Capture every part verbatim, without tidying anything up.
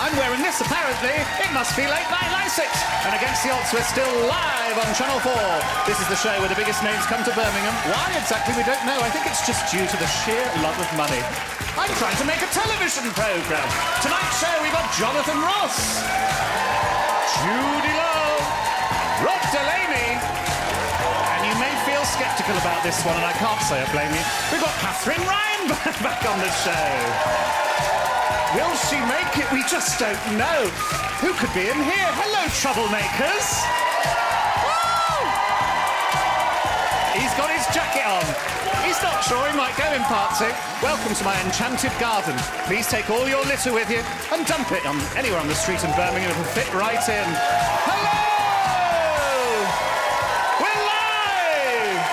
I'm wearing this, apparently. It must be late night Lycett. And Against the Odds, we're still live on Channel four. This is the show where the biggest names come to Birmingham. Why exactly, we don't know. I think it's just due to the sheer love of money. I'm trying to make a television programme. Tonight's show, we've got Jonathan Ross, Judy Lowe, Rob Delaney, and you may feel sceptical about this one, and I can't say I blame you. We've got Catherine Ryan back on the show. Will she make it? We just don't know. Who could be in here? Hello, troublemakers. Woo! He's got his jacket on. He's not sure he might go in part two. Welcome to my enchanted garden. Please take all your litter with you and dump it on anywhere on the street in Birmingham. It'll fit right in. Hello! We're live!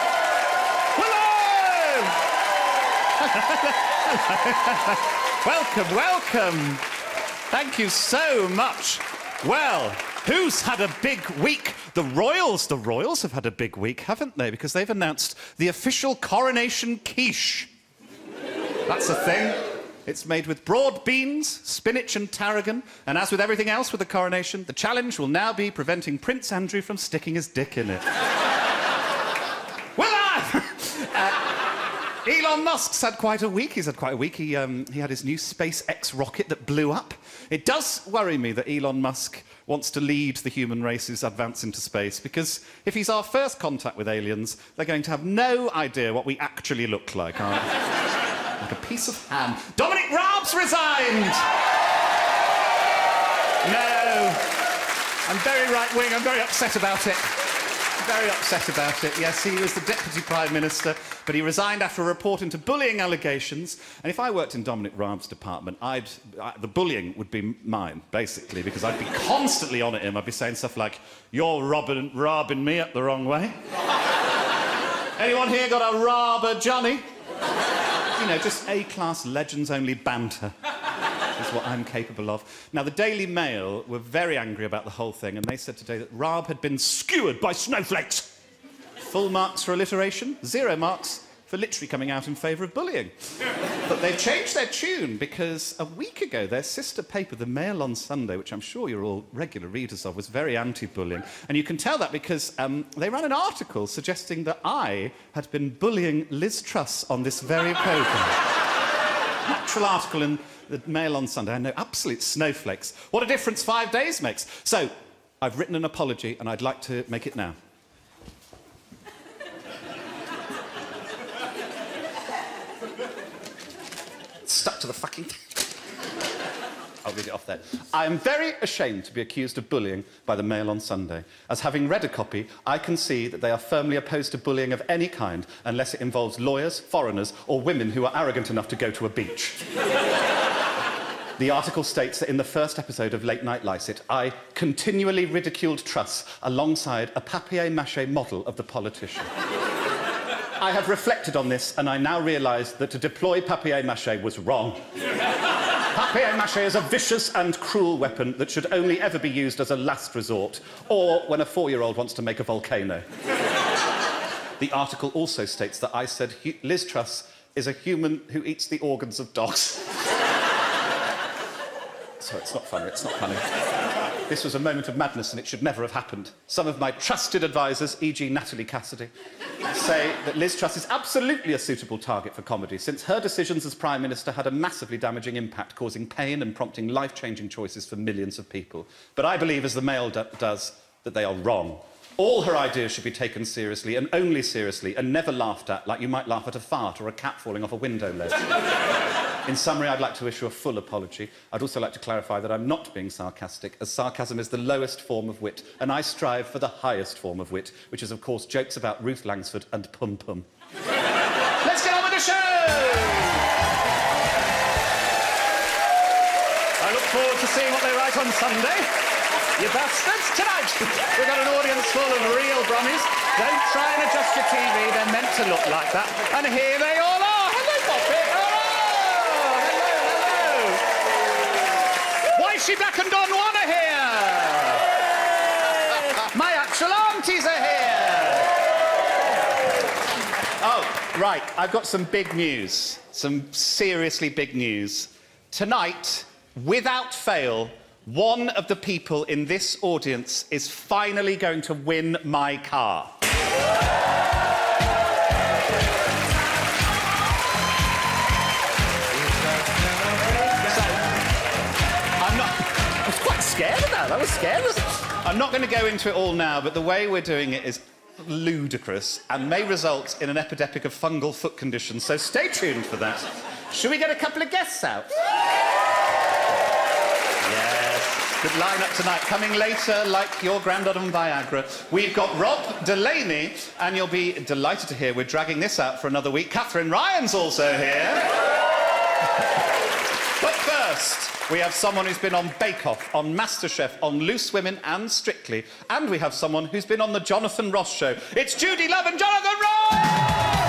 We're live! Welcome, welcome. Thank you so much. Well, who's had a big week? The Royals. The Royals have had a big week, haven't they? Because they've announced the official coronation quiche. That's a thing. It's made with broad beans, spinach and tarragon, and as with everything else with the coronation, the challenge will now be preventing Prince Andrew from sticking his dick in it. Well, I... uh, Elon Musk's had quite a week. He's had quite a week. He, um, he had his new SpaceX rocket that blew up. It does worry me that Elon Musk wants to lead the human race's advance into space, because if he's our first contact with aliens, they're going to have no idea what we actually look like, aren't they? Like a piece of ham. Dominic Raab's resigned! No. I'm very right-wing. I'm very upset about it. Very upset about it. Yes, he was the Deputy Prime Minister, but he resigned after a report into bullying allegations. And if I worked in Dominic Raab's department, I'd, I, the bullying would be mine, basically, because I'd be constantly on at him. I'd be saying stuff like, "You're robbing, robbing me up the wrong way." Anyone here got a robber, Johnny? You know, just A-class legends-only banter. Is what I'm capable of. Now, the Daily Mail were very angry about the whole thing, and they said today that Raab had been skewered by snowflakes. Full marks for alliteration, zero marks for literally coming out in favour of bullying. But they've changed their tune, because a week ago, their sister paper, the Mail on Sunday, which I'm sure you're all regular readers of, was very anti-bullying. And you can tell that because um, they ran an article suggesting that I had been bullying Liz Truss on this very programme. Natural article in the Mail on Sunday. I know, absolute snowflakes. What a difference five days makes. So, I've written an apology, and I'd like to make it now. Stuck to the fucking... I'll read it off there. I am very ashamed to be accused of bullying by the Mail on Sunday. As having read a copy, I can see that they are firmly opposed to bullying of any kind, unless it involves lawyers, foreigners, or women who are arrogant enough to go to a beach. The article states that in the first episode of Late Night Lycett, I continually ridiculed Truss alongside a papier-mâché model of the politician. I have reflected on this, and I now realise that to deploy papier-mâché was wrong. Papier-mâché is a vicious and cruel weapon that should only ever be used as a last resort, or when a four-year-old wants to make a volcano. The article also states that I said Liz Truss is a human who eats the organs of dogs. Sorry, it's not funny, it's not funny. This was a moment of madness, and it should never have happened. Some of my trusted advisers, for example Natalie Cassidy, say that Liz Truss is absolutely a suitable target for comedy, since her decisions as Prime Minister had a massively damaging impact, causing pain and prompting life-changing choices for millions of people. But I believe, as the Mail do does, that they are wrong. All her ideas should be taken seriously, and only seriously, and never laughed at, like you might laugh at a fart or a cat falling off a window ledge. In summary, I'd like to issue a full apology. I'd also like to clarify that I'm not being sarcastic, as sarcasm is the lowest form of wit, and I strive for the highest form of wit, which is, of course, jokes about Ruth Langsford and Pum Pum. Let's get on with the show! I look forward to seeing what they write on Sunday. You bastards! Tonight, we've got an audience full of real brummies. Don't try and adjust your T V, they're meant to look like that. And here they all are! Hello, Poppet! Hello! Hello, hello! Why is she back and Don Juan are here? My actual aunties are here! Oh, right, I've got some big news. Some seriously big news. Tonight, without fail, one of the people in this audience is finally going to win my car. Scared of that. That was scary. I'm not going to go into it all now, but the way we're doing it is ludicrous and may result in an epidemic of fungal foot conditions, so stay tuned for that. Should we get a couple of guests out? Yes. Good line-up tonight. Coming later, like your granddad on Viagra, we've got Rob Delaney, and you'll be delighted to hear we're dragging this out for another week. Catherine Ryan's also here. But first, we have someone who's been on Bake Off, on MasterChef, on Loose Women and Strictly. And we have someone who's been on The Jonathan Ross Show. It's Judy Love and Jonathan Ross!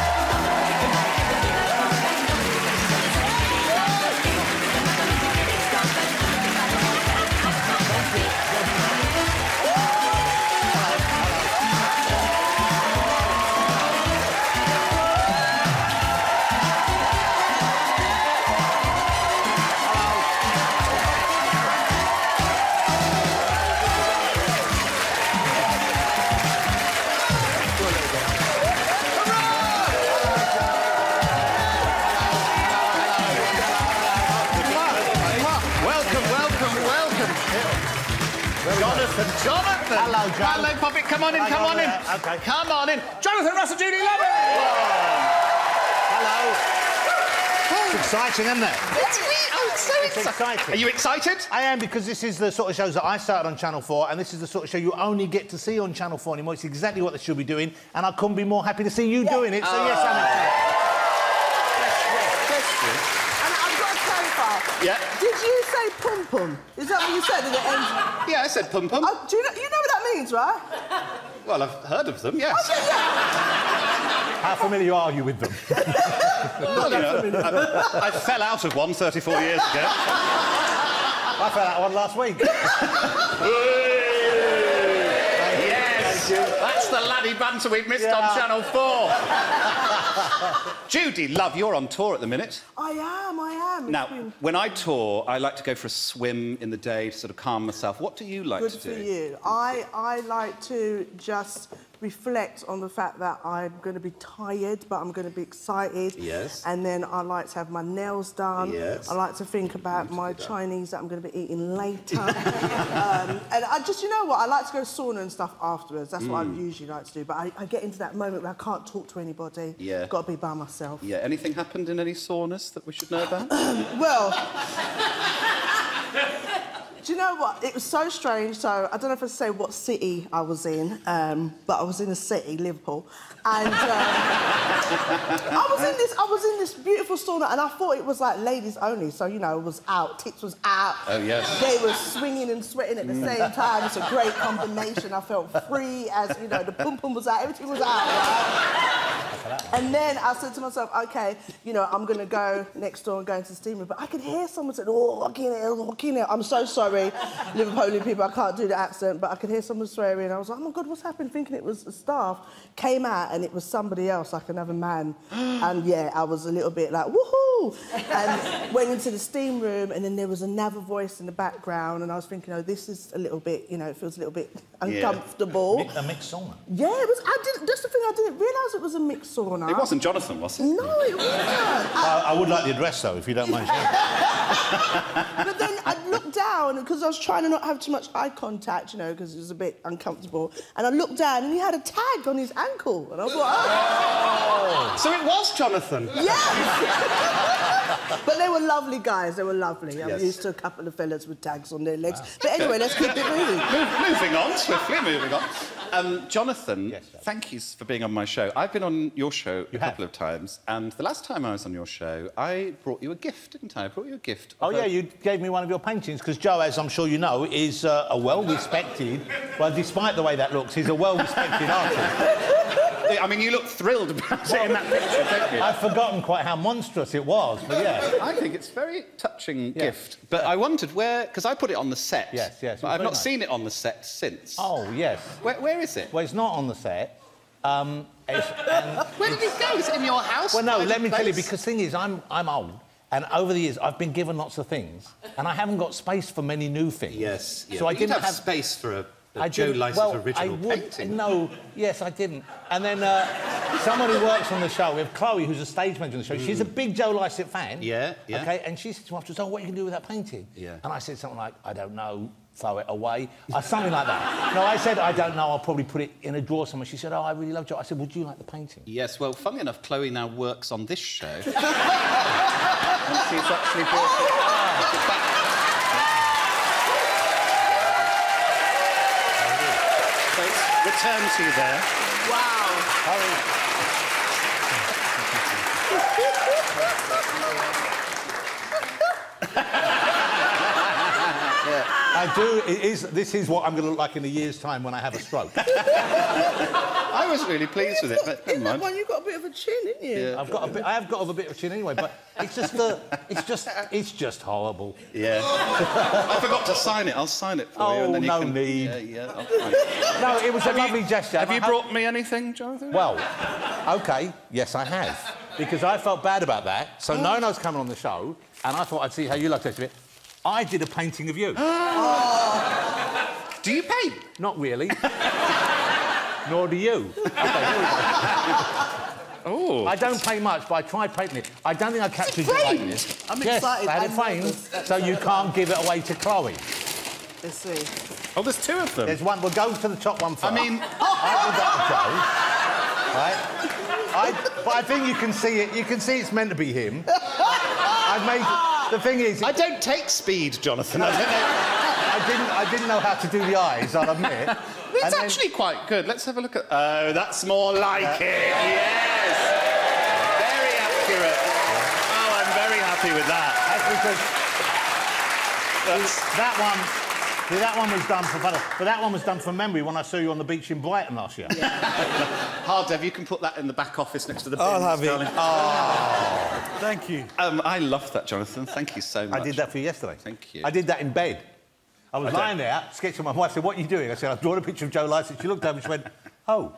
Jonathan, Jonathan! Hello, John. Hello, Poppy. Come on in, come on in. OK. Come on in. Jonathan Russell, Judy Love. Hello. It's exciting, isn't it? It's, oh, it's so it's exciting. exciting. Are you excited? I am, because this is the sort of shows that I started on Channel four, and this is the sort of show you only get to see on Channel four anymore. It's exactly what they should be doing, and I couldn't be more happy to see you yeah. doing it, so oh. yes, I'm excited. And I've got a clarify. Yeah. Did you say pum pum? Is that what you said at the end? Yeah, I said pum pum. Oh, do you know, you know what that means, right? Well, I've heard of them, yes. Oh, yeah. How familiar are you with them? Well, you know, I, I fell out of one thirty-four years ago. I fell out of one last week. Yes, that's the laddie banter we've missed yeah. on Channel four. Judy, love, you're on tour at the minute. I am, I am. Now, been... when I tour, I like to go for a swim in the day to sort of calm myself. What do you like Good to do? Good for you. I, I like to just reflect on the fact that I'm going to be tired, but I'm going to be excited. Yes. And then I like to have my nails done. Yes. I like to think about my Chinese that I'm going to be eating later. um, and I just, you know what, I like to go sauna and stuff afterwards. That's mm. what I usually like to do. But I, I get into that moment where I can't talk to anybody. Yeah. Got to be by myself. Yeah. Anything happened in any saunas that we should know about? Well... Do you know what? It was so strange. So I don't know if I say what city I was in, um, but I was in a city, Liverpool, and um, I was in this. I was in this beautiful sauna, and I thought it was like ladies only. So you know, it was out, tits was out. Oh yes. They were swinging and sweating at the same time. It's a great combination. I felt free, as you know, the pum pum was out, everything was out. Right? And then I said to myself, okay, you know, I'm gonna go next door and go into the steam room, but I could hear someone say, "Oh, walking it, walking it." I'm so sorry. Liverpoolian people, I can't do the accent, but I could hear someone swearing. I was like, oh my God, what's happened? Thinking it was the staff. Came out and it was somebody else, like another man. And yeah, I was a little bit like, woohoo! And went into the steam room, and then there was another voice in the background, and I was thinking, oh, this is a little bit, you know, it feels a little bit uncomfortable. Yeah. A mixed sauna? Yeah, it was. I didn't, that's the thing, I didn't realise it was a mixed sauna. It wasn't Jonathan, was it? No, it wasn't. I, I would like the address, though, if you don't mind sharing. But then I looked down, because I was trying to not have too much eye contact, you know, because it was a bit uncomfortable. And I looked down, and he had a tag on his ankle. And I was like, oh. So it was Jonathan? Yes! But they were lovely guys. They were lovely. I'm yes. used to a couple of fellas with tags on their legs. Wow. But anyway, let's keep it moving. Move, moving on, swiftly moving on. Um, Jonathan, yes, thank you for being on my show. I've been on your show you a have. couple of times, and the last time I was on your show, I brought you a gift, didn't I? I brought you a gift. Oh, yeah, a... you gave me one of your paintings, because Joe, as I'm sure you know, is uh, a well-respected... Well, despite the way that looks, he's a well-respected artist. I mean, you look thrilled about well, it in that picture, don't you? I've forgotten quite how monstrous it was, but yeah. I think it's a very touching yeah. gift. But I wondered where... Because I put it on the set. Yes, yes. But I've not nice. seen it on the set since. Oh, yes. Where, where is it? Well, it's not on the set. Um, it's, um, where did it go? Is it in your house? Well, no, let me place? tell you, because the thing is, I'm, I'm old, And over the years, I've been given lots of things, and I haven't got space for many new things. Yes. Yeah. So I You'd didn't have, have space for a, a I Joe didn't- Lycett well, original I would, painting. No, yes, I didn't. And then uh, someone who works on the show, we have Chloe, who's a stage manager on the show. Mm. She's a big Joe Lycett fan. Yeah, yeah. Okay, and she said to me afterwards, oh, what are you going to do with that painting? Yeah. And I said something like, I don't know, throw it away. Uh, something like that. No, I said, I don't know, I'll probably put it in a drawer somewhere. She said, oh, I really love Joe. I said, would you like the painting? Yes, well, funnily enough, Chloe now works on this show. She's actually brought it. So it's returned to you there. Wow. I do. It is. This is what I'm going to look like in a year's time when I have a stroke. I was really pleased with it, but never In that mind. one, you got a bit of a chin, didn't you? Yeah. I've got a bit. I have got a bit of a chin anyway, but it's just the. It's just. It's just horrible. Yeah. I forgot to sign it. I'll sign it for you. Oh, And then you no can... need. Yeah, yeah. I'll sign it. No, it was a lovely gesture. Have I you hope- brought me anything, Jonathan? Well, OK, yes, I have. Because I felt bad about that. So Nono's coming on the show, and I thought I'd see how you looked at it. I did a painting of you. Do you paint? Not really. Nor do you. OK, here we go. Oh. I don't paint much, but I tried painting it. I don't think I captured your framed? likeness. I'm yes, excited. I had it I'm framed, nervous. so you can't give it away to Chloe. Let's see. Oh, there's two of them. There's one. We'll go to the top one first. I mean... I did that to Joe. Right? I, but I think you can see it. You can see it's meant to be him. I've made... The thing is... I don't take speed, Jonathan. I don't know. I didn't, I didn't know how to do the eyes, I'll admit. It's And then- actually quite good. Let's have a look at... Oh, that's more like it. Yes! Very accurate. Oh, I'm very happy with that. That's because... That one... See, that one was done for... But that one was done from memory when I saw you on the beach in Brighton last year. Hardev, you can put that in the back office next to the bins, I'll have it. darling. Oh, thank you. Um, I love that, Jonathan. Thank you so much. I did that for you yesterday. Thank you. I did that in bed. I was I lying there, sketching my wife, said, what are you doing? I said, I've drawn a picture of Joe Lycett. She looked over and she went, oh.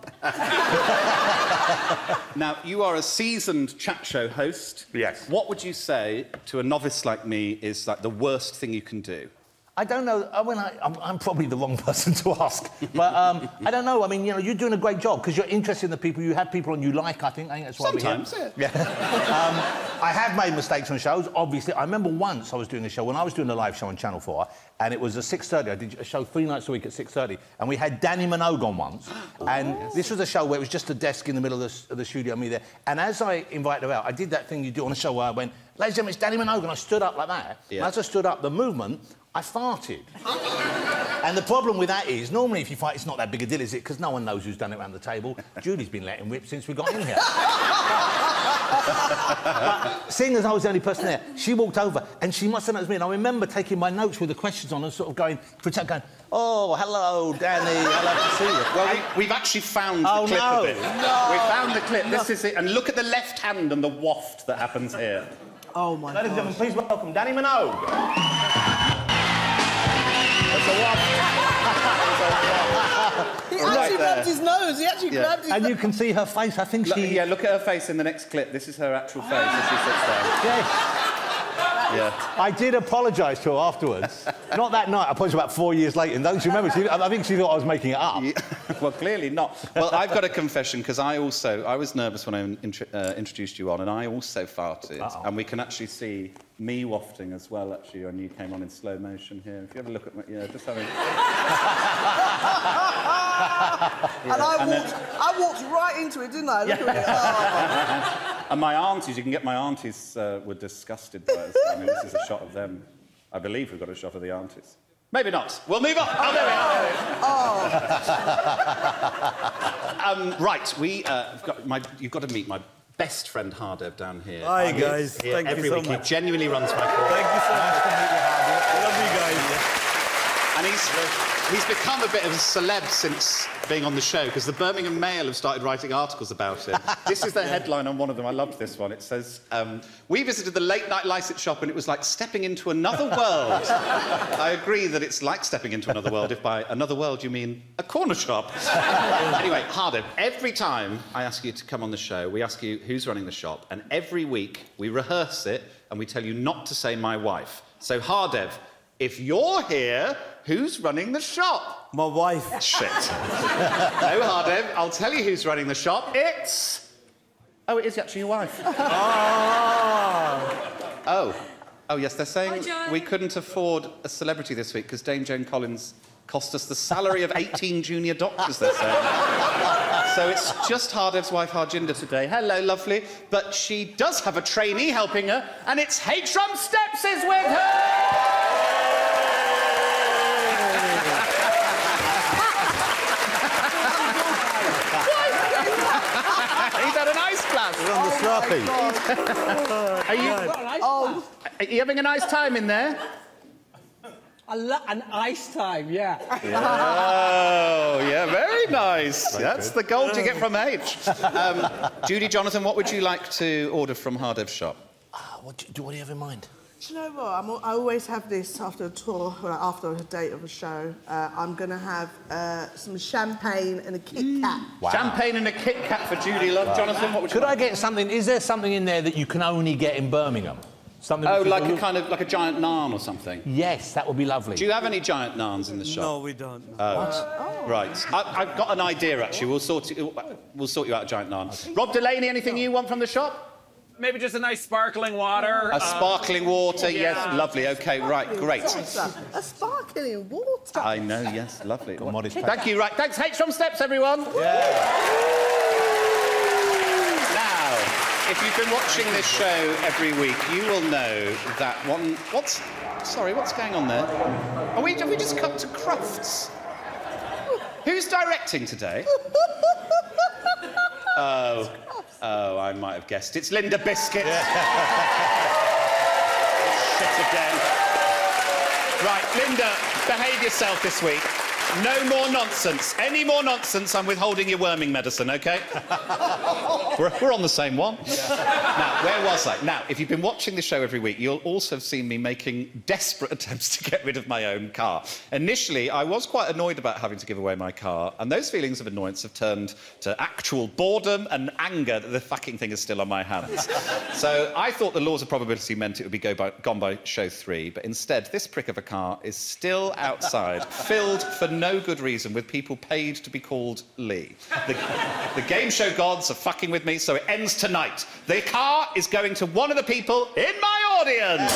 Now, you are a seasoned chat show host. Yes. What would you say to a novice like me is like the worst thing you can do? I don't know. I mean, I, I'm, I'm probably the wrong person to ask. But um, I don't know. I mean, you know, you're doing a great job because you're interested in the people. You have people on you like, I think. I think that's why Sometimes, we're here. Yeah. um, I have made mistakes on shows, obviously. I remember once I was doing a show, when I was doing a live show on Channel four, and it was at six thirty. I did a show three nights a week at six thirty, and we had Danny Minogue on once. And this was a show where it was just a desk in the middle of the, of the studio, me there. And as I invited her out, I did that thing you do on a show where I went, ladies and gentlemen, it's Danny Minogue, and I stood up like that. Yeah. And as I stood up, the movement, I farted. And the problem with that is, normally if you fight, it's not that big a deal, is it? Because no one knows who's done it around the table. Julie's been letting rip since we got in here. But seeing as I was the only person there, she walked over and she must have noticed me. And I remember taking my notes with the questions on and sort of going, pretend going, oh, hello, Danny, I'd love to see you. Well, we, we've actually found Oh, the clip no. of it. No. We found the clip. This is it. And look at the left hand and the waft that happens here. Oh, my Ladies and God. gentlemen, please welcome Danny Minogue. That's a waft. He actually grabbed his nose. He actually Yeah. grabbed his And nose. you can see her face. I think Look, she... yeah, look at her face in the next clip. This is her actual face as she sits there. Yes. Yeah. I did apologise to her afterwards. Not that night. I apologised about four years later. And don't you remember? She, I think she thought I was making it up. Yeah. Well, clearly not. Well, I've got a confession because I also I was nervous when I intro uh, introduced you on, and I also farted. Uh-oh. And we can actually see me wafting as well. Actually, when you came on in slow motion here. If you have a look at my, yeah, just having. And I and walked, then- I walked right into it, didn't I? Look at it. Oh. And my aunties, you can get my aunties uh, were disgusted by this. I mean, this is a shot of them. I believe we've got a shot of the aunties. Maybe not. We'll move on. Oh, there we are. um, right, we, uh, have got my, you've got to meet my best friend Hardev down here. Hi, He guys. is here Thank you every so week. much. He genuinely runs my course. Thank you so much. I love you guys. And he's, he's become a bit of a celeb since being on the show, because the Birmingham Mail have started writing articles about him. This is the headline on one of them. I loved this one. It says, um, we visited the late-night Lycett shop and it was like stepping into another world. I agree that it's like stepping into another world, if by another world you mean a corner shop. Anyway, Hardev, every time I ask you to come on the show, we ask you who's running the shop, and every week we rehearse it, and we tell you not to say my wife. So, Hardev, if you're here, who's running the shop? My wife. Shit. No, Hardev, I'll tell you who's running the shop. It's... Oh, it is actually your wife. Ah. Oh. Oh, yes, they're saying Hi, we couldn't afford a celebrity this week because Dame Joan Collins cost us the salary of eighteen junior doctors, they're saying. So it's just Hardev's wife, Harjinder, today. Hello, lovely. But she does have a trainee helping her, and it's H-Rum Steps is with her! He's had an ice glass. We're on the Slurpee. Are you, Oh, are you having a nice time in there? A lo- an ice time, yeah. Oh, yeah, very nice. That's the gold you get from H. Um, Judy, Jonathan, what would you like to order from Hardev's shop? Ah, what, do, what do you have in mind? do you know what? I'm, al- I always have this after a tour, or after a date of a show. Uh, I'm going to have uh, some champagne and a Kit Kat. Wow. Champagne and a Kit Kat for Judy Love. Jonathan, what would you Could like? I get something... Is there something in there that you can only get in Birmingham? Something Oh, which is like a little- kind of like a giant naan or something. Yes, that would be lovely. Do you have any giant naans in the shop? No, we don't. Oh, right. I, I've got an idea actually. We'll sort you. We'll sort you out a giant naan. Rob Delaney, anything you want from the shop? Maybe just a nice sparkling water. A sparkling water. Yes, yeah. lovely. Okay, right, great. A sparkling water. I know. Yes, lovely. Modest pack. Thank you. Right, thanks. H-Rum Steps, everyone. Now, if you've been watching this show every week, you will know that one... What's... Sorry, what's going on there? Are we, have we just cut to Crufts? Who's directing today? Oh, oh, I might have guessed. It's Linda Biscuit. Shit again. Right, Linda, behave yourself this week. No more nonsense. Any more nonsense, I'm withholding your worming medicine, OK? we're, we're on the same one. Now, where was I? Now, if you've been watching the show every week, you'll also have seen me making desperate attempts to get rid of my own car. Initially, I was quite annoyed about having to give away my car, and those feelings of annoyance have turned to actual boredom and anger that the fucking thing is still on my hands. So I thought the laws of probability meant it would be go by, gone by show three, but instead, this prick of a car is still outside, filled for no good reason with people paid to be called Lee. The, the game show gods are fucking with me, so it ends tonight. The car is going to one of the people in my audience.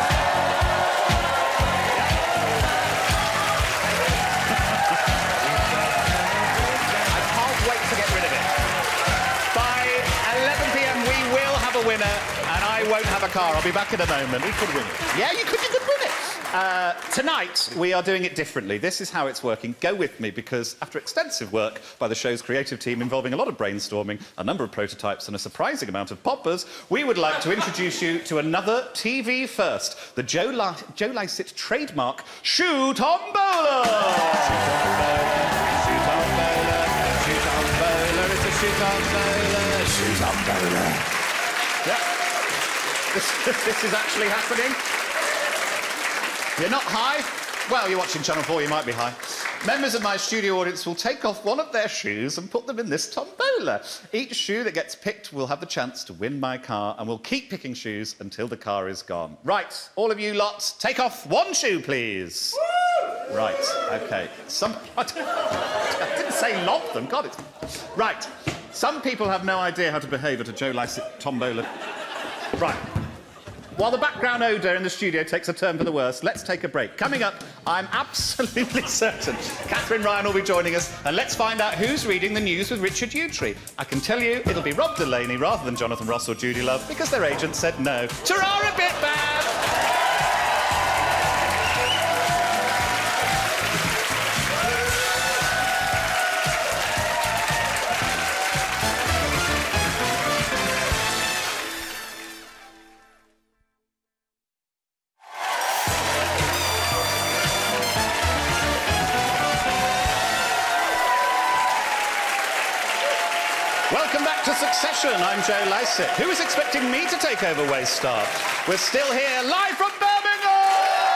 I can't wait to get rid of it. By eleven p m we will have a winner, and I won't have a car. I'll be back in a moment. We could win it. Yeah, you could, you could win it. Uh, tonight, we are doing it differently. This is how it's working. Go with me, because after extensive work by the show's creative team involving a lot of brainstorming, a number of prototypes and a surprising amount of poppers, we would like to introduce you to another T V first, the Joe, Li Joe Lycett trademark Shoe Tombola! Shoe Tombola, Shoe Tombola, it's a Shoe Tombola, Shoe Tombola. Yeah. This, this is actually happening. You're not high? Well, you're watching Channel four, you might be high. Members of my studio audience will take off one of their shoes and put them in this tombola. Each shoe that gets picked will have the chance to win my car, and we'll keep picking shoes until the car is gone. Right, all of you lots, take off one shoe, please. Woo! Right, OK. Some... I didn't say lob them, God, it's... Right, some people have no idea how to behave at a Joe Lycett tombola. Right. While the background odour in the studio takes a turn for the worse, let's take a break. Coming up, I'm absolutely certain Catherine Ryan will be joining us, and let's find out who's reading the news with Richard Yewtree. I can tell you it'll be Rob Delaney rather than Jonathan Ross or Judy Love, because their agent said no. Ta-ra a bit bad! Welcome back to Succession. I'm Joe Lycett. Who was expecting me to take over Waystar? We're still here, live from Birmingham!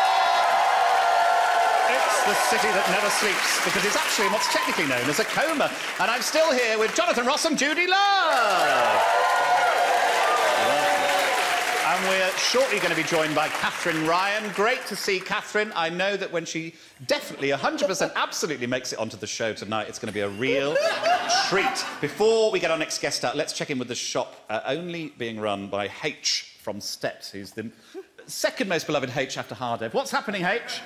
It's the city that never sleeps, because it's actually in what's technically known as a coma. And I'm still here with Jonathan Ross and Judy Love. And we're shortly going to be joined by Catherine Ryan. Great to see Catherine. I know that when she definitely, one hundred percent, absolutely makes it onto the show tonight, it's going to be a real treat. Before we get our next guest out, let's check in with the shop, uh, only being run by H from Steps, who's the second most beloved H after Hardev. What's happening, H?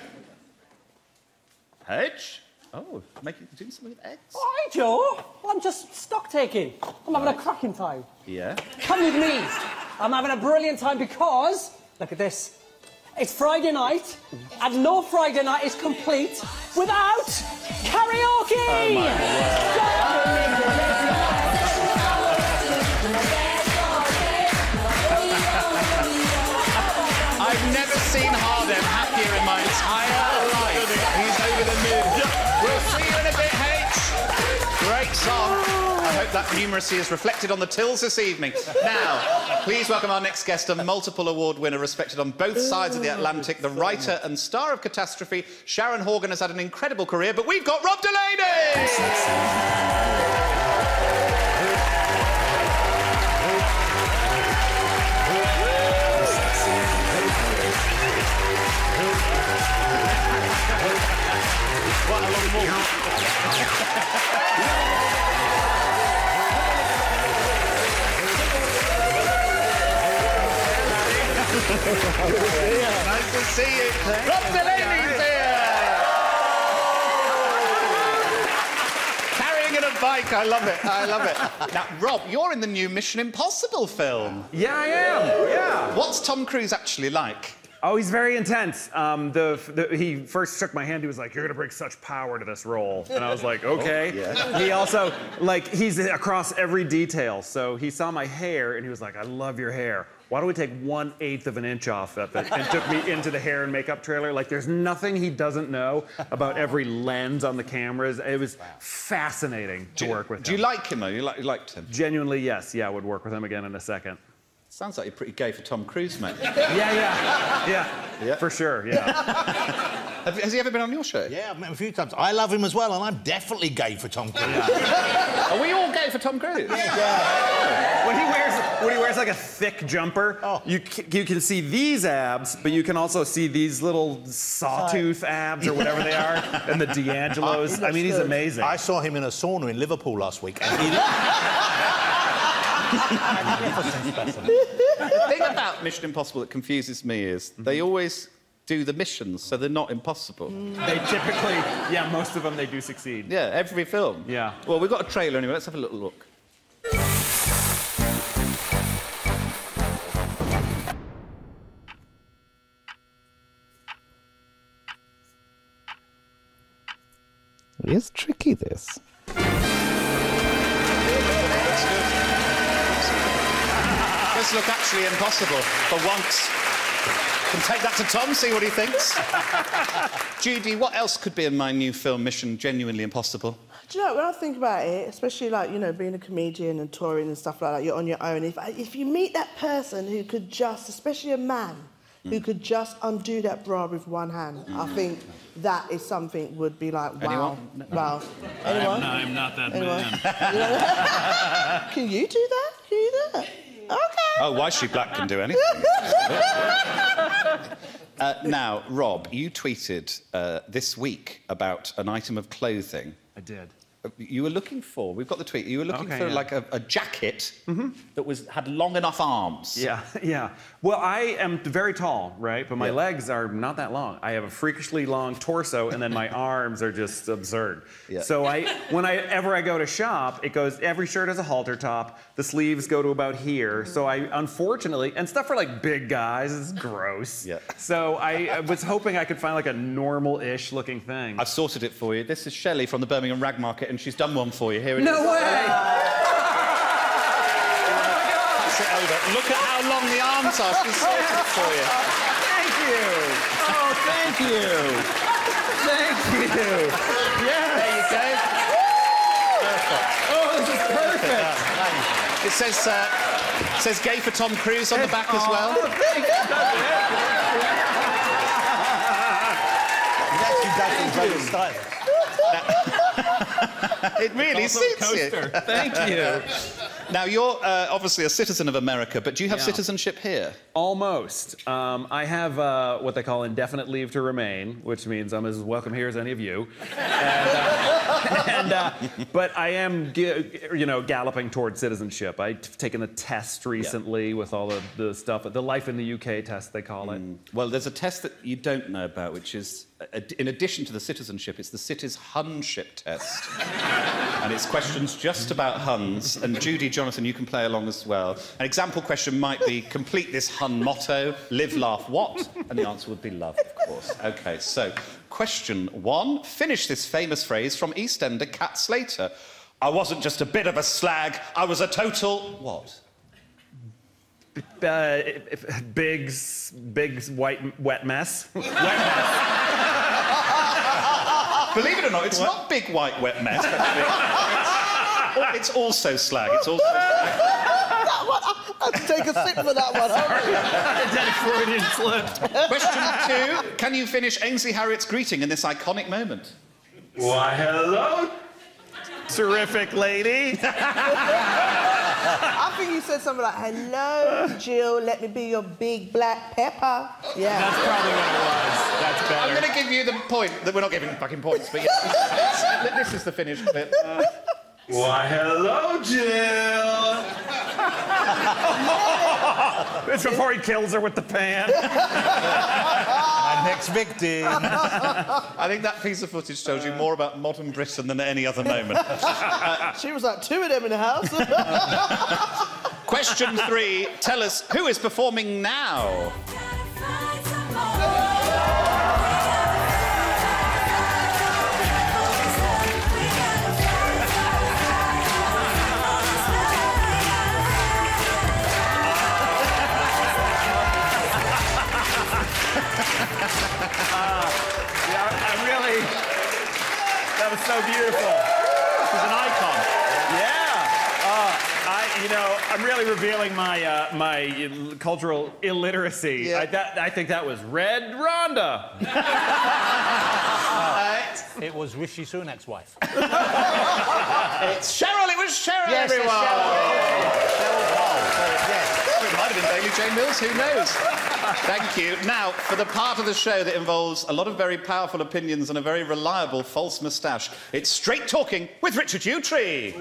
H? Oh, making, doing something with eggs? Oh, hi, Joe. I'm just stock taking. I'm having Right. a cracking time. Yeah? Come with me. I'm having a brilliant time because, look at this. It's Friday night, and no Friday night is complete without karaoke! Oh, my I've never seen Hardev happier in my entire life. He's over the moon. We'll see you in a bit, H. Great song. I hope that numeracy is reflected on the tills this evening. Now, please welcome our next guest, a multiple award winner respected on both sides of the Atlantic, the writer and star of Catastrophe. Sharon Horgan has had an incredible career, but we've got Rob Delaney! What a long walk. Nice to see you. Rob Delaney's here. Carrying in a bike. I love it. I love it. Now, Rob, you're in the new Mission Impossible film. Yeah, I am. Yeah. What's Tom Cruise actually like? Oh, he's very intense. Um, the, the he first shook my hand. He was like, "You're gonna bring such power to this role," and I was like, "Okay." Oh, yeah. He also like he's across every detail. So he saw my hair and he was like, "I love your hair. Why don't we take one eighth of an inch off of it?" And took me into the hair and makeup trailer. Like, there's nothing he doesn't know about every lens on the cameras. It was fascinating to Do- work with Do him. you like him, though? You, like, you liked him? Genuinely, yes. Yeah, I would work with him again in a second. Sounds like you're pretty gay for Tom Cruise, mate. Yeah, yeah, yeah, Yeah. for sure. Yeah. Have, has he ever been on your show? Yeah, I've met him a few times. I love him as well, and I'm definitely gay for Tom Cruise. Are we all gay for Tom Cruise? Yeah. When he wears when he wears like a thick jumper, Oh. you c- you can see these abs, but you can also see these little sawtooth abs or whatever they are, and the D'Angelos. He I mean, he's looks good. amazing. I saw him in a sauna in Liverpool last week, and he The thing about Mission Impossible that confuses me is they always do the missions, so they're not impossible. They typically, yeah, most of them they do succeed. Yeah, every film. Yeah. Well, we've got a trailer anyway. Let's have a little look. It's tricky, this. This look actually impossible for once. Can take that to Tom, see what he thinks. Judy, what else could be in my new film, Mission Genuinely Impossible? Do you know, when I think about it, especially like, you know, being a comedian and touring and stuff like that, you're on your own. If, if you meet that person who could just, especially a man, Mm. who could just undo that bra with one hand, I think that is something would be like, wow. Anyone? No. Wow. Anyone? I'm, I'm not that Anyone? man. Can you do that? Can you do that? Okay. Oh, Why She Black can do anything. uh, now, Rob, you tweeted uh, this week about an item of clothing I did. you were looking for. We've got the tweet. You were looking Okay, for yeah. like a, a jacket that was had long enough arms. Yeah, yeah. Well, I am very tall, right? But my Yeah. legs are not that long. I have a freakishly long torso, and then my arms are just absurd. Yeah. So I, whenever I go to shop, it goes, every shirt has a halter top. The sleeves go to about here. So I, unfortunately, and stuff for like big guys is gross. Yeah. So I, I was hoping I could find like a normal-ish looking thing. I've sorted it for you. This is Shelley from the Birmingham Rag Market, and she's done one for you. Here it is. No way! Pass it over. Look at how long the arms are. She's sorted it for you. Thank you! Oh, thank you! Thank you! Yeah! There you go. Perfect. Oh, this is perfect! It says, uh, it says gay for Tom Cruise on the back as well. He's actually done some great stylish. It really Also a suits you. coaster. Thank you. Now, you're uh, obviously a citizen of America, but do you have Yeah. citizenship here? Almost. Um, I have uh, what they call indefinite leave to remain, which means I'm as welcome here as any of you. And, uh, and, uh, but I am, you know, galloping towards citizenship. I've taken a test recently yeah. with all the, the stuff, the Life in the U K test, they call it. Mm. Well, there's a test that you don't know about, which is, uh, in addition to the citizenship, it's the City's Hunship test. And it's questions just about Huns. And Judy, Jonathan, you can play along as well. An example question might be, complete this Hun motto, live, laugh, what? And the answer would be love, of course. OK, so, question one. Finish this famous phrase from EastEnder Cat Slater. I wasn't just a bit of a slag, I was a total... what? Uh, big, big white wet mess. Wet mess. Believe it or not, it's what? not big white wet mess. It's, it's also slag. It's also slag. That one, I had to take a sip for that one. Sorry. Freudian slip. Question two. Can you finish Ainsley Harriot's greeting in this iconic moment? Why, hello, terrific lady. I think you said something like, hello, Jill, let me be your big black pepper. Yeah. That's probably what it was. That's better. I'm going to give you the point that we're not giving fucking points, but yeah, this is the finished clip. Uh, Why, hello, Jill. It's before he kills her with the pan. My next victim. I think that piece of footage tells you more about modern Britain than any other moment. Uh, she was like two of them in the house. Question three. Tell us, who is performing now? uh, yeah, I really... That was so beautiful. She's an icon. Yeah. Uh, I, you know, I'm really revealing my uh, my cultural illiteracy. Yeah. I, that, I think that was Red Rhonda. uh, it was Rishi Sunak's wife. It's Cheryl. It was Cheryl, yes, everyone. Cheryl. Cheryl Cole. Yes. It might have been Bailey Jane Mills. Who knows? Thank you. Now, for the part of the show that involves a lot of very powerful opinions and a very reliable false moustache, it's Straight Talking with Richard Yewtree.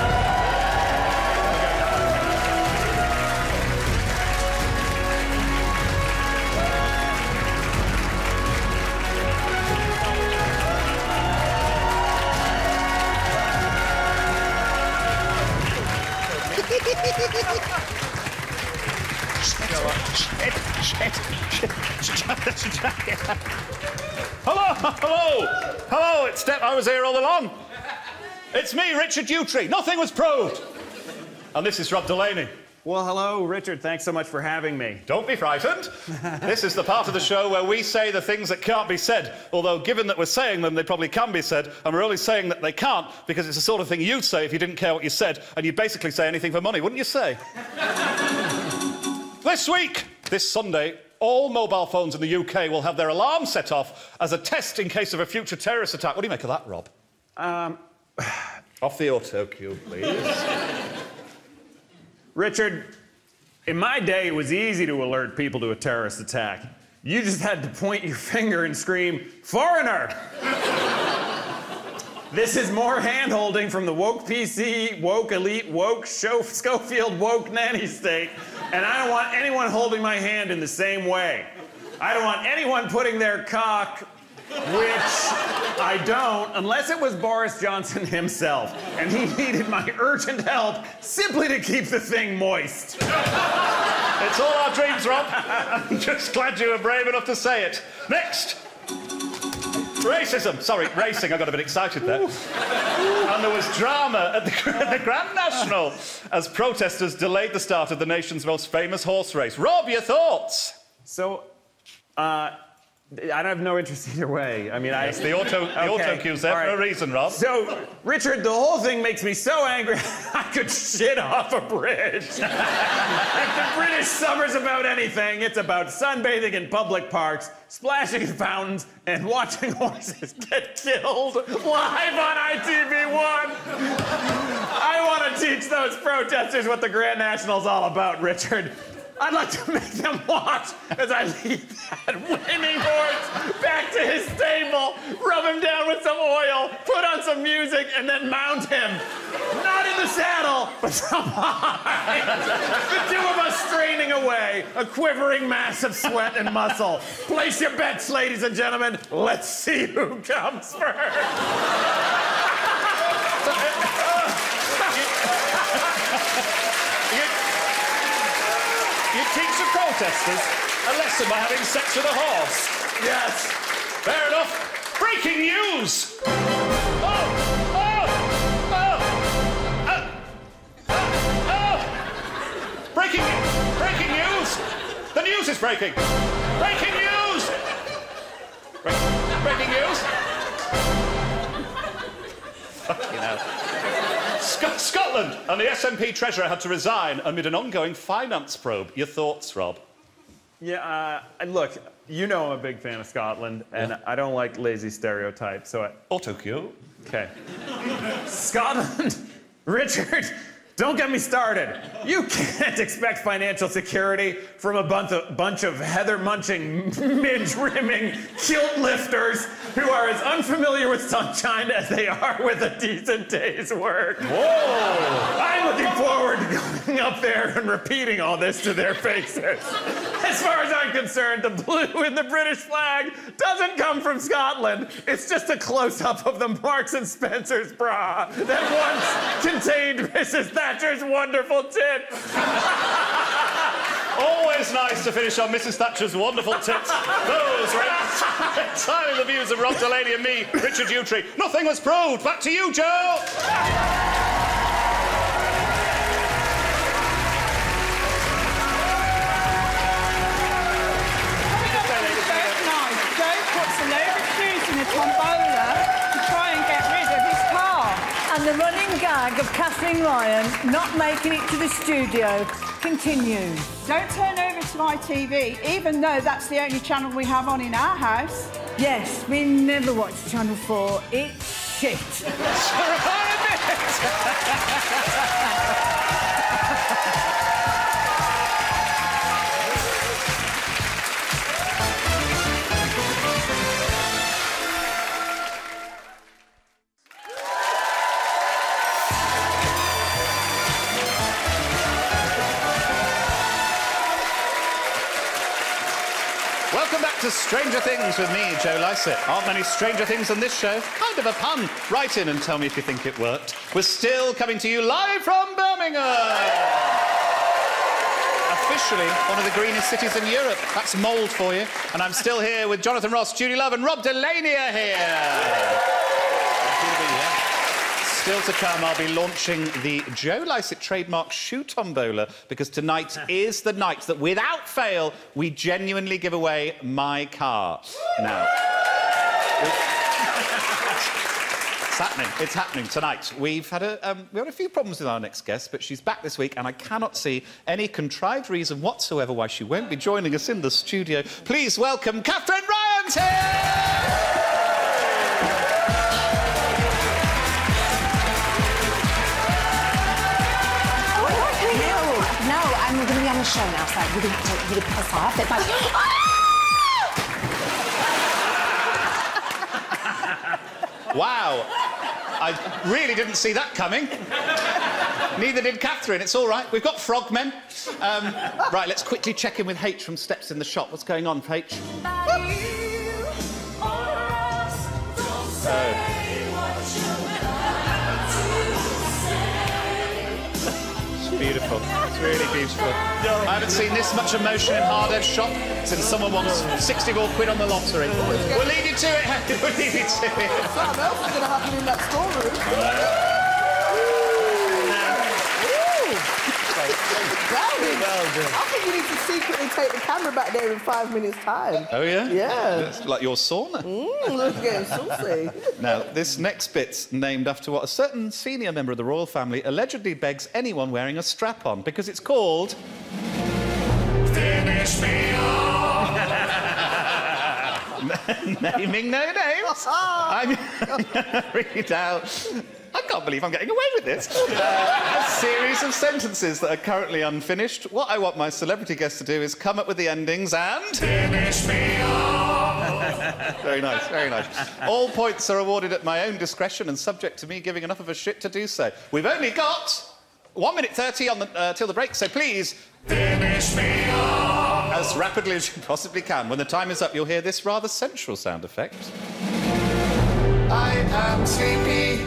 Hello, hello, hello, it's Step. I was here all along. It's me, Richard Yewtree. Nothing was proved. And this is Rob Delaney. Well, hello, Richard. Thanks so much for having me. Don't be frightened. This is the part of the show where we say the things that can't be said. Although, given that we're saying them, they probably can be said. And we're only saying that they can't because it's the sort of thing you'd say if you didn't care what you said. And you'd basically say anything for money, wouldn't you say? This week, this Sunday, all mobile phones in the U K will have their alarm set off as a test in case of a future terrorist attack. What do you make of that, Rob? Um... Off the auto cue, please. Richard, in my day, it was easy to alert people to a terrorist attack. You just had to point your finger and scream, "Foreigner!" This is more hand-holding from the woke P C, woke elite, woke Scho- Schofield, woke nanny state, and I don't want anyone holding my hand in the same way. I don't want anyone putting their cock, which I don't, unless it was Boris Johnson himself, and he needed my urgent help simply to keep the thing moist. It's all our dreams, Rob. I'm just glad you were brave enough to say it. Next. Racism. Sorry, racing. I got a bit excited there. And there was drama at the, at the Grand National as protesters delayed the start of the nation's most famous horse race. Rob, your thoughts? So, uh... I don't have no interest either way. I mean, I... Yes, the auto, the Okay, auto cue's there all for a right. reason, Rob. So, Richard, the whole thing makes me so angry I could shit off a bridge. If the British summer's about anything, it's about sunbathing in public parks, splashing in fountains, and watching horses get killed live on I T V one. I want to teach those protesters what the Grand National's all about, Richard. I'd like to make them watch as I lead that winning horse back to his stable, rub him down with some oil, put on some music, and then mount him. Not in the saddle, but from behind. The two of us straining away, a quivering mass of sweat and muscle. Place your bets, ladies and gentlemen. Let's see who comes first. You teach the protesters a lesson by having sex with a horse. Yes. Fair enough. Breaking news! Oh! Oh! Oh! Uh, uh, oh! Breaking... Breaking news! The news is breaking! Breaking news! Break, breaking news? Fucking hell. Sc- Scotland and the S N P Treasurer had to resign amid an ongoing finance probe. Your thoughts, Rob? Yeah, uh, and look, you know I'm a big fan of Scotland, and Yeah. I don't like lazy stereotypes, so I... Autocue. Okay. Scotland, Richard, don't get me started. You can't expect financial security from a bunch of, bunch of heather-munching, midge-rimming kilt lifters who are as unfamiliar with sunshine as they are with a decent day's work. Whoa! I'm looking forward to going up there and repeating all this to their faces. As far as I'm concerned, the blue in the British flag doesn't come from Scotland. It's just a close-up of the Marks and Spencer's bra that once contained Missus Thatcher's wonderful tits. Always nice to finish on Missus Thatcher's wonderful tips. Those were entirely the views of Rob Delaney and me, Richard Dewtree. Nothing was proved. Back to you, Joe. Joe puts a load of shoes in a tombola to try and get rid of his car. And the running gag of Kathleen Ryan not making it to the studio continues. Don't turn over to my T V, even though that's the only channel we have on in our house. Yes, we never watch Channel four. It's shit. Welcome back to Stranger Things with me, Joe Lycett. Aren't many stranger things than this show. Kind of a pun. Write in and tell me if you think it worked. We're still coming to you live from Birmingham. Officially one of the greenest cities in Europe. That's mould for you. And I'm still here with Jonathan Ross, Judy Love and Rob Delaney are here. Still to come, I'll be launching the Joe Lycett trademark shoe tombola because tonight is the night that, without fail, we genuinely give away my car. Now, it's happening. It's happening tonight. We've had a um, we had a few problems with our next guest, but she's back this week, and I cannot see any contrived reason whatsoever why she won't be joining us in the studio. Please welcome Katherine Ryan's here. And we're going to be on the show now, so you're going to have to really piss off. It's like, Wow. I really didn't see that coming. Neither did Katherine. It's all right. We've got frogmen. Um, right, let's quickly check in with H from Steps in the Shop. What's going on, H? Oh. Beautiful. It's really beautiful. I haven't seen this much emotion in Hardhead shop since someone won sixty-four quid on the lottery. We'll leave you to it, Henry. We'll leave you to it. Something else is going to happen in that storeroom. Well done. I think you need to secretly take the camera back there in five minutes' time. Oh, yeah? Yeah. It's like your sauna. Mmm, look, getting saucy. Now, this next bit's named after what a certain senior member of the royal family allegedly begs anyone wearing a strap-on, because it's called... Finish me off! Naming no names. I'm gonna read out... I can't believe I'm getting away with this. Uh, a series of sentences that are currently unfinished. What I want my celebrity guest to do is come up with the endings and... Finish me off! Very nice, very nice. All points are awarded at my own discretion and subject to me giving enough of a shit to do so. We've only got one minute thirty on the, uh, till the break, so please... Finish me off! As rapidly as you possibly can. When the time is up, you'll hear this rather sensual sound effect. I am sleepy.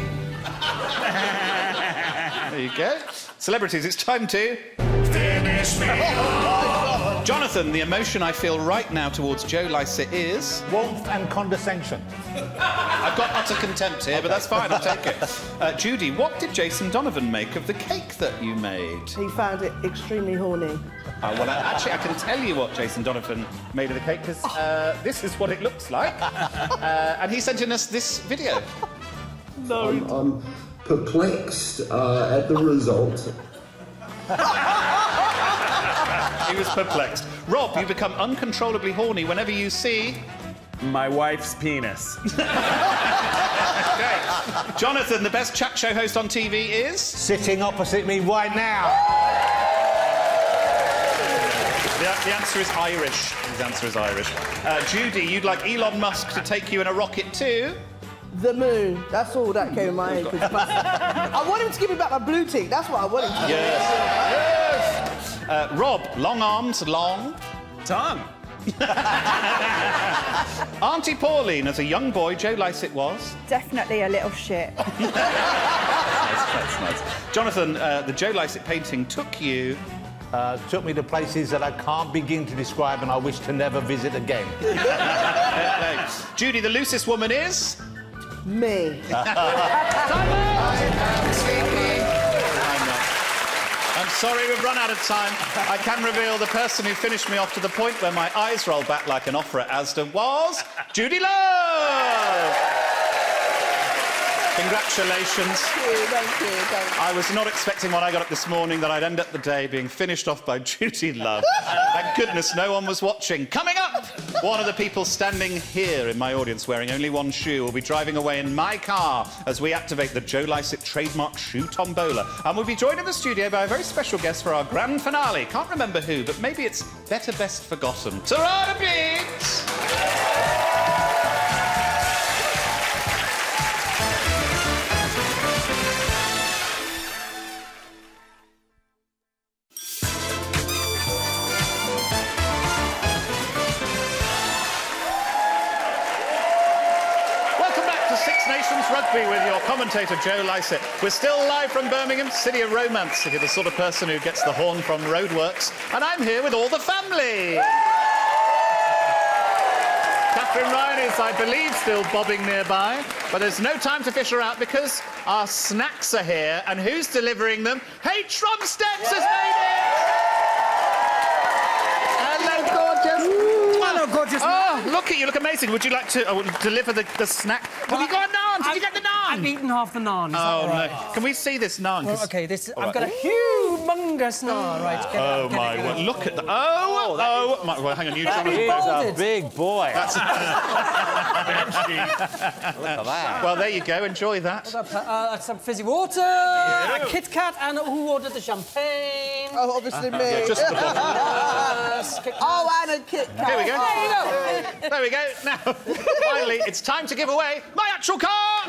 There you go. Celebrities, it's time to... Finish me off! Jonathan, the emotion I feel right now towards Joe Lycett is... Warmth and condescension. I've got utter contempt here, but that's fine, I'll take it. Uh, Judy, what did Jason Donovan make of the cake that you made? He found it extremely horny. Uh, well, I, actually, I can tell you what Jason Donovan made of the cake, because uh, this is what it looks like. Uh, and he sent in us this video. No. I'm, I'm perplexed uh, at the result. He was perplexed. Rob, you become uncontrollably horny whenever you see... My wife's penis. Okay. Jonathan, the best chat show host on T V is... Sitting opposite me right now. The, the answer is Irish. His answer is Irish. Uh, Judy, you'd like Elon Musk to take you in a rocket too? The moon. That's all that came in my head. I want him to give me back my blue tick. That's what I want him to do. Yes. Yes. Uh, Rob, long arms, long... tongue. Auntie Pauline, as a young boy, Joe Lycett was... Definitely a little shit. Nice, that's nice. Jonathan, uh, the Joe Lycett painting took you... Uh, took me to places that I can't begin to describe and I wish to never visit again. uh, Judy, the loosest woman is... Me. I'm sorry, we've run out of time. I can reveal the person who finished me off to the point where my eyes rolled back like an opera at Asda was... Judy Love! Congratulations. Thank you, thank you, thank you. I was not expecting when I got up this morning that I'd end up the day being finished off by Judy Love. Thank goodness no one was watching. Coming up, one of the people standing here in my audience wearing only one shoe will be driving away in my car as we activate the Joe Lycett trademark shoe tombola. And we'll be joined in the studio by a very special guest for our grand finale. Can't remember who, but maybe it's better best forgotten. Ta-ra, beats! Rugby with your commentator, Joe Lycett. We're still live from Birmingham, city of romance, if you're the sort of person who gets the horn from roadworks. And I'm here with all the family. Catherine Ryan is, I believe, still bobbing nearby. But there's no time to fish her out because our snacks are here. And who's delivering them? H. Romsteps has made it! Hello, gorgeous. Hello, gorgeous. Oh, look at you, look amazing. Would you like to uh, deliver the, the snack? Have you got a naan? Did I've, you get the naan? I've eaten half the naan. Is Oh, that right? no. Can we see this naan? Well, OK, this, All I've right. got a humongous naan. Right, get Oh, it, get my it, get word. it. Look at that. Oh, oh. My, well, hang on, you That try is to... folded. A big boy. That's... Look at that. Well, there you go. Enjoy that. Uh, uh, some fizzy water, a Kit Kat, and who ordered the champagne? Oh, obviously me. Yeah, just the bottom. Yes, Kit Kat. Oh, and a Kit Kat. Here we go. There you go. There we go. Now, finally, it's time to give away my actual car!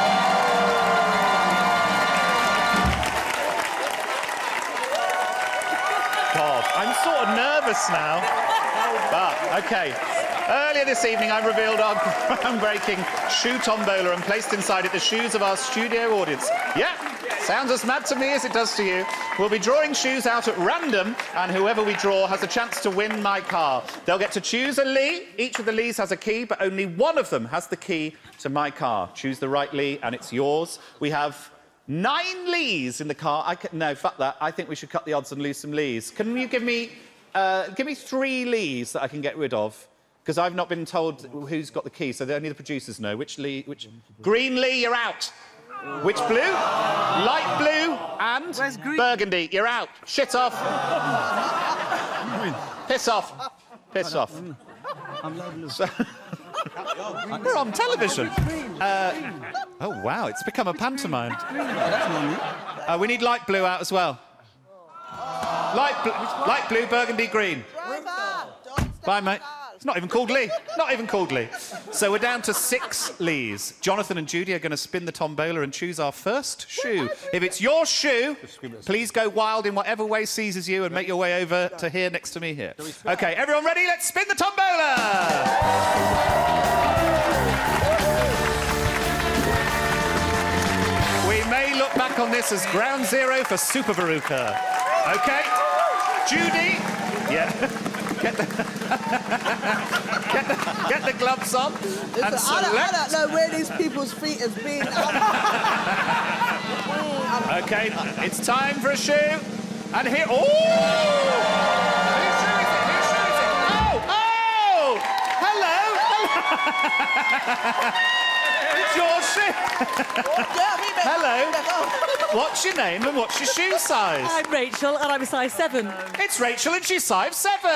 God, I'm sort of nervous now. But, OK. Earlier this evening, I revealed our groundbreaking shoe tombola and placed inside it the shoes of our studio audience. Yeah, sounds as mad to me as it does to you. We'll be drawing shoes out at random, and whoever we draw has a chance to win my car. They'll get to choose a Lee. Each of the Lees has a key, but only one of them has the key to my car. Choose the right Lee, and it's yours. We have Nine Lees in the car. I can, no, fuck that. I think we should cut the odds and lose some Lees. Can you give me, uh, give me three Lees that I can get rid of? Because I've not been told who's got the key, so only the producers know. Which Lee, which... Green Lee, you're out. Which blue? Light blue and burgundy. You're out. Shit off. Piss off. Piss off. So... We're on television. Uh, oh, wow, it's become a pantomime. Uh, we need light blue out as well. Light, bl light blue, burgundy, green. Bye, mate. It's not even called Lee. Not even called Lee. So we're down to six Lees. Jonathan and Judy are going to spin the tombola and choose our first shoe. If it's your shoe, please go wild in whatever way seizes you and make your way over to here next to me here. OK, everyone ready? Let's spin the tombola! We may look back on this as ground zero for Super Veruca. OK, Judy. Yeah. Get the, get, the, get the gloves on Listen, and I, select. don't, I don't know where these people's feet has been. OK, it's time for a shoe. And here... Oh! Whose shoe is it? Whose shoe is it? Oh! Oh! Hello! It's your shoe. Hello. What's your name and what's your shoe size? I'm Rachel and I'm a size seven. It's Rachel and she's size seven.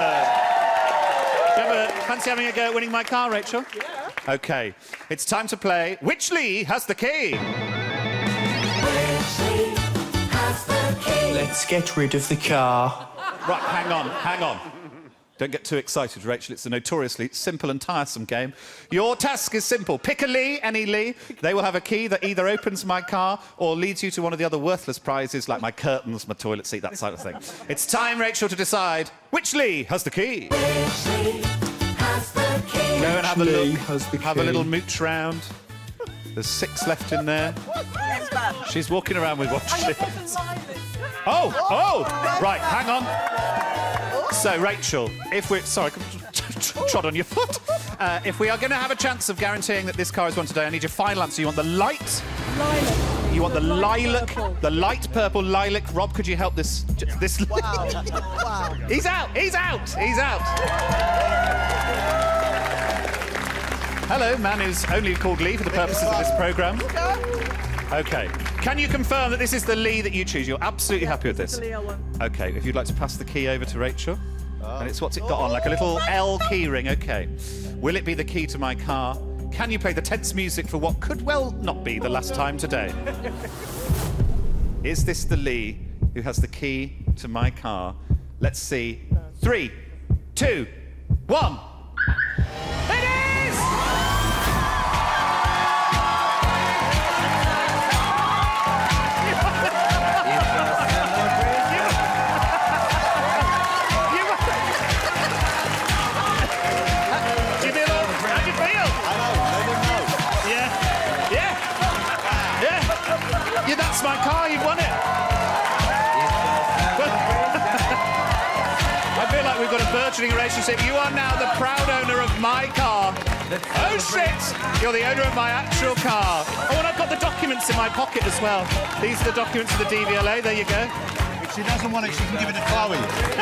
Do you ever fancy having a go at winning my car, Rachel? Yeah. OK, it's time to play Which Lee Has the Key? Which Lee has the key? Let's get rid of the car. Right, hang on, hang on. Don't get too excited, Rachel. It's a notoriously simple and tiresome game. Your task is simple. Pick a Lee, any Lee. They will have a key that either opens my car or leads you to one of the other worthless prizes, like my curtains, my toilet seat, that sort of thing. It's time, Rachel, to decide which Lee has the key. Which Lee has the key? Go and have a Lee look. has the Have a key. little mooch round. There's six left in there. She's walking around with what she... Oh, oh! Right, hang on. So, Rachel, if we're... Sorry, trod on your foot. Uh, if we are going to have a chance of guaranteeing that this car is won today, I need your final answer. You want the light... Lilac. You want the, The light lilac... purple. The light purple lilac. Rob, could you help this... this Wow. Wow. He's out! He's out! He's out! Hello, man who's only called Lee for the purposes of this programme. OK. Can you confirm that this is the Lee that you choose? You're absolutely happy with this? OK, if you'd like to pass the key over to Rachel. And it's what's it got on, like a little L key ring. OK. Will it be the key to my car? Can you play the tense music for what could well not be the last time today? Is this the Lee who has the key to my car? Let's see. Three, two, one. It is! Do you feel all... How do you feel? I know, I didn't know. Yeah. Yeah. Yeah. Yeah, that's my car. You've won it. I feel like we've got a burgeoning relationship. You are now the proud owner of my car. Oh, shit! You're the owner of my actual car. Oh, and I've got the documents in my pocket as well. These are the documents of the D V L A. There you go. If she doesn't want it, she can give it to Chloe.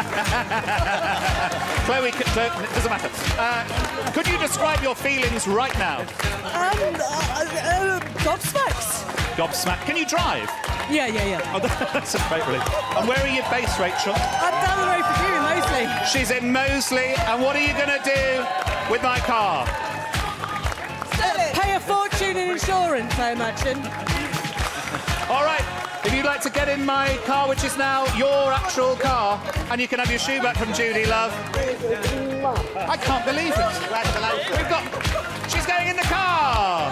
Chloe, Chloe, it doesn't matter. Uh, could you describe your feelings right now? Um, uh, uh, gobsmacks. Gobsmacked. Can you drive? Yeah, yeah, yeah. Oh, that's a great relief. And where are you based, Rachel? I'm down the road from you in Moseley. She's in Moseley. And what are you going to do with my car? Pay a fortune in insurance, I imagine. All right. If you'd like to get in my car, which is now your actual car, and you can have your shoe back from Judy, love. I can't believe it. Congratulations. We've got... She's going in the car.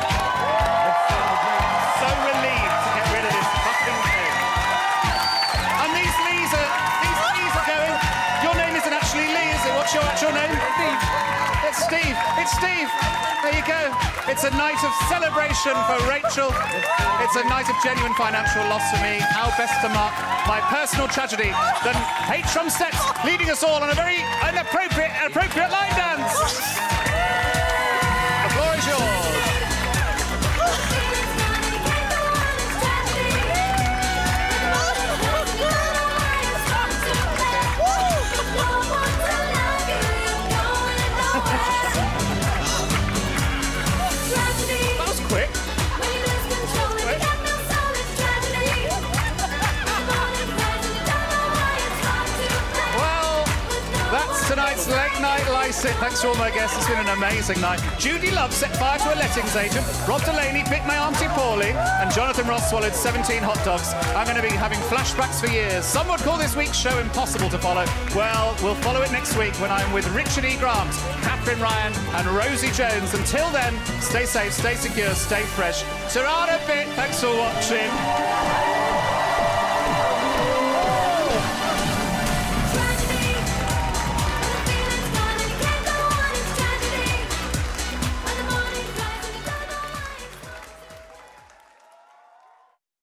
So relieved to get rid of this fucking thing. And these Lees are... These Lees are going... Your name isn't actually Lee, is it? What's your actual name? Steve. It's Steve. It's Steve. There you go. It's a night of celebration for Rachel. It's a night of genuine financial loss for me. How best to mark my personal tragedy than H from Steps leading us all on a very inappropriate, appropriate line dance. The floor is yours. Dice It. Thanks to all my guests. It's been an amazing night. Judy Love set fire to a lettings agent. Rob Delaney bit my Auntie Paulie. And Jonathan Ross swallowed seventeen hot dogs. I'm going to be having flashbacks for years. Some would call this week's show impossible to follow. Well, we'll follow it next week when I'm with Richard E. Grant, Catherine Ryan and Rosie Jones. Until then, stay safe, stay secure, stay fresh. Ta-ra a bit. Thanks for watching.